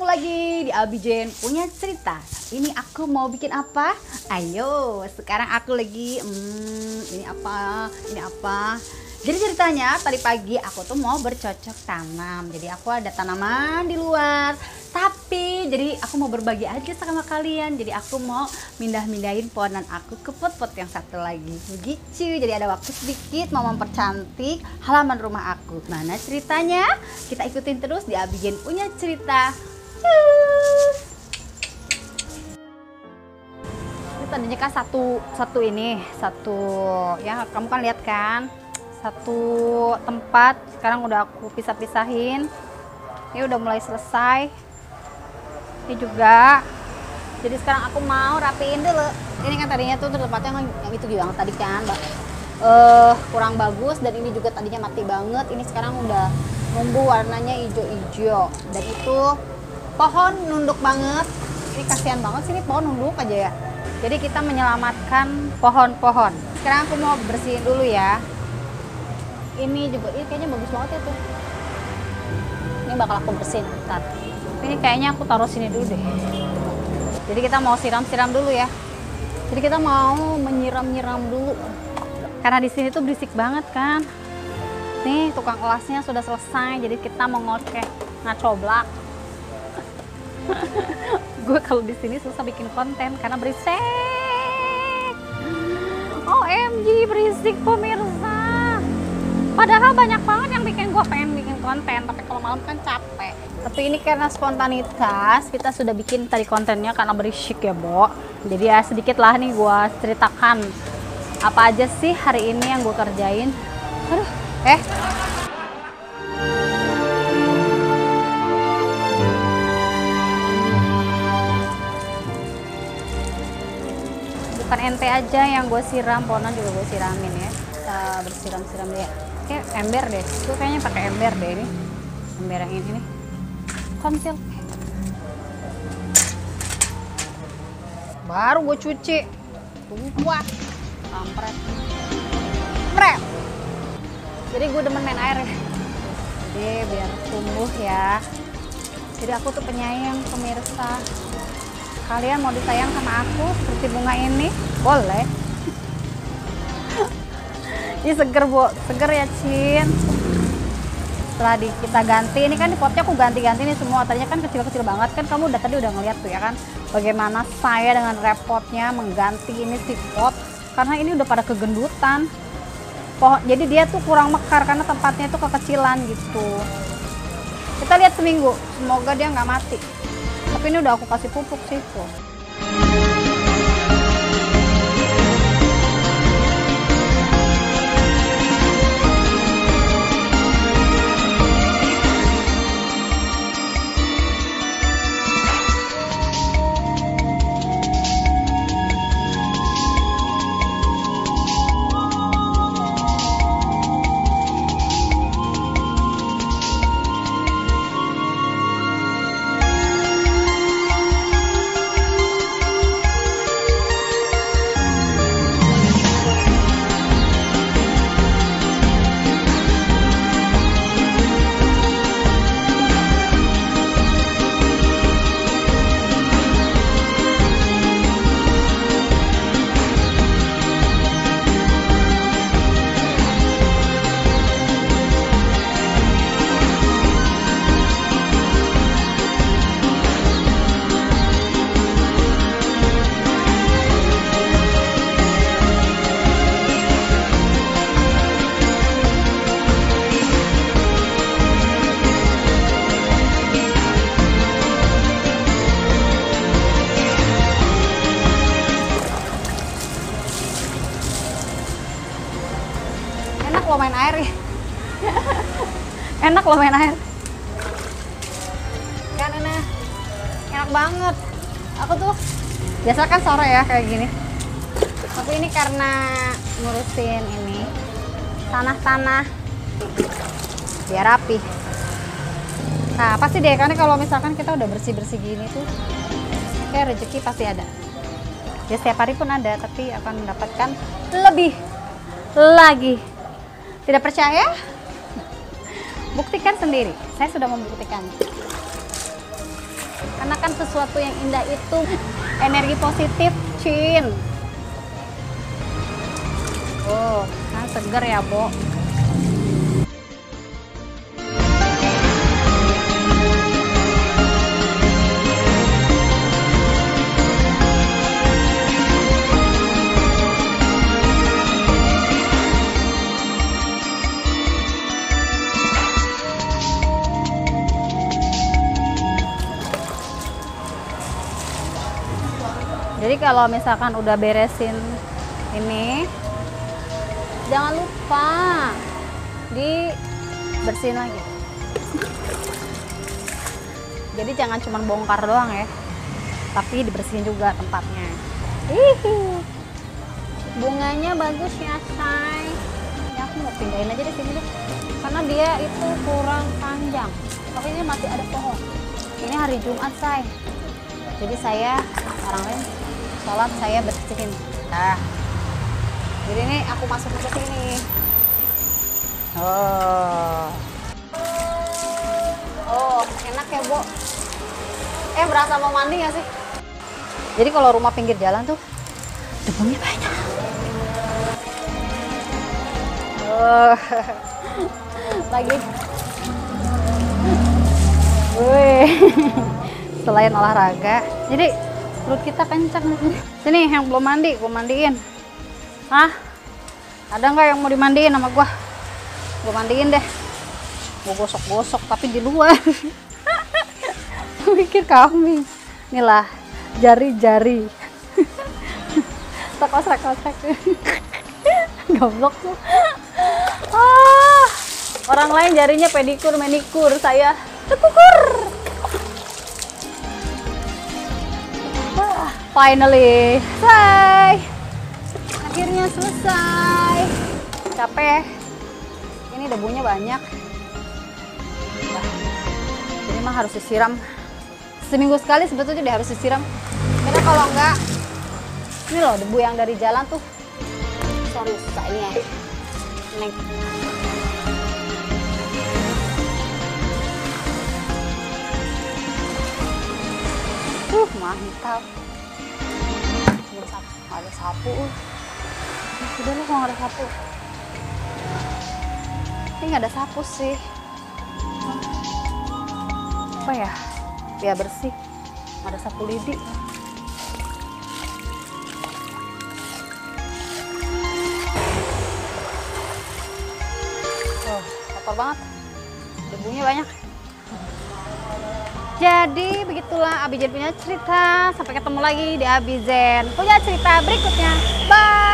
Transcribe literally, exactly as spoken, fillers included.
lagi di Abijen punya cerita. Ini aku mau bikin apa? Ayo, sekarang aku lagi hmm, ini apa? Ini apa? Jadi ceritanya tadi pagi aku tuh mau bercocok tanam. Jadi aku ada tanaman di luar. Tapi jadi aku mau berbagi aja sama kalian. Jadi aku mau mindah-mindahin pohonan aku ke pot-pot yang satu lagi. Begitu. Jadi ada waktu sedikit mau mempercantik halaman rumah aku. Mana ceritanya? Kita ikutin terus di Abijen punya cerita. Cus. Ini tadinya kan satu satu ini, satu ya kamu kan lihat kan? Satu tempat. Sekarang udah aku pisah-pisahin. Ini udah mulai selesai. Ini juga. Jadi sekarang aku mau rapiin dulu. Ini kan tadinya tuh tempatnya yang itu juga tadi kan, Mbak. Uh, kurang bagus dan ini juga tadinya mati banget. Ini sekarang udah numbuh warnanya hijau-hijau. Dan itu pohon nunduk banget. Ini kasihan banget sih ini pohon nunduk aja ya. Jadi kita menyelamatkan pohon-pohon. Sekarang aku mau bersihin dulu ya. Ini juga, ini kayaknya bagus banget ya tuh. Ini bakal aku bersihin ntar. Ini kayaknya aku taruh sini dulu deh. Jadi kita mau siram-siram dulu ya. Jadi kita mau menyiram-nyiram dulu. Karena di sini tuh berisik banget kan. Nih tukang kelasnya sudah selesai. Jadi kita mau ngoceh, ngacoblak. Gue kalau di sini susah bikin konten karena berisik. O M G berisik pemirsa. Padahal banyak banget yang bikin gue pengen bikin konten, tapi kalau malam kan capek. Tapi ini karena spontanitas, kita sudah bikin tadi kontennya karena berisik ya, Bo. Jadi ya sedikit lah nih gue ceritakan apa aja sih hari ini yang gue kerjain. Aduh, eh. Bukan ente aja yang gue siram, pohonan juga gue siramin ya. Kita bersiram-siram deh ya. Kayak ember deh, gue kayaknya pakai ember deh ini. Ember yang ini nih. Konsil. Baru gue cuci. Tunggu kuat. Kampret. Kampret. Jadi gue demen main air ya. Jadi biar tumbuh ya. Jadi aku tuh penyayang pemirsa. Kalian mau disayang sama aku seperti bunga ini? Boleh. Ini seger, Bu. Seger ya, Cin. Setelah di, kita ganti, ini kan di potnya aku ganti-ganti nih semua. Tadinya kan kecil-kecil banget kan, kamu udah tadi udah ngeliat tuh ya kan. Bagaimana saya dengan repotnya mengganti ini si pot. Karena ini udah pada kegendutan. Pohon, jadi dia tuh kurang mekar karena tempatnya tuh kekecilan gitu. Kita lihat seminggu, semoga dia nggak mati. Tapi ini udah aku kasih pupuk sih tuh. Enak loh main air ya. Enak loh main air. Kan enak. Enak banget. Aku tuh biasa kan sore ya kayak gini. Tapi ini karena ngurusin ini tanah-tanah biar rapi. Nah pasti deh, karena kalau misalkan kita udah bersih-bersih gini tuh kayak rezeki pasti ada. Ya setiap hari pun ada, tapi akan mendapatkan lebih lagi. Tidak percaya? Buktikan sendiri. Saya sudah membuktikan. Karena kan sesuatu yang indah itu energi positif, Cin. Oh, kan seger ya, Bo. Jadi kalau misalkan udah beresin ini, jangan lupa dibersihin lagi. Jadi jangan cuma bongkar doang ya, tapi dibersihin juga tempatnya. Hihi, bunganya bagus ya, say. Ya, aku mau pindahin aja di sini deh, karena dia itu kurang panjang. Tapi ini masih ada pohon. Ini hari Jumat, say. Jadi saya orang lain sholat, saya bersihin. Nah, jadi ini aku masukin ke sini. Oh, oh enak ya, Bo. Eh, berasa mau mandi nggak sih? Jadi kalau rumah pinggir jalan tuh debunya banyak. Oh, lagi. Wih, selain olahraga, jadi perut kita kencang nih. Sini yang belum mandi, gua mandiin. Hah? Ada nggak yang mau dimandiin sama gua? Gua mandiin deh. Gua gosok-gosok tapi di luar. Mikir kambing. Inilah jari-jari. Sekos-sekos. Goblok tuh. Ah, orang lain jarinya pedikur, manikur, saya tekukur. Finally, selesai. Akhirnya selesai. Capek. Ini debunya banyak. Jadi mah harus disiram. Seminggu sekali sebetulnya dia harus disiram. Karena kalau enggak, ini loh debu yang dari jalan tuh. Sorry, susahnya. Neng. Uh, mantap. Ada sapu. Udah lu kalau nggak ada sapu. Ini nggak ada sapu sih. Apa ya? Biar bersih. Ada sapu lidi. Oh, kotor banget. Debunya banyak. Jadi begitulah Abi Zen punya cerita. Sampai ketemu lagi di Abi Zen punya cerita berikutnya. Bye.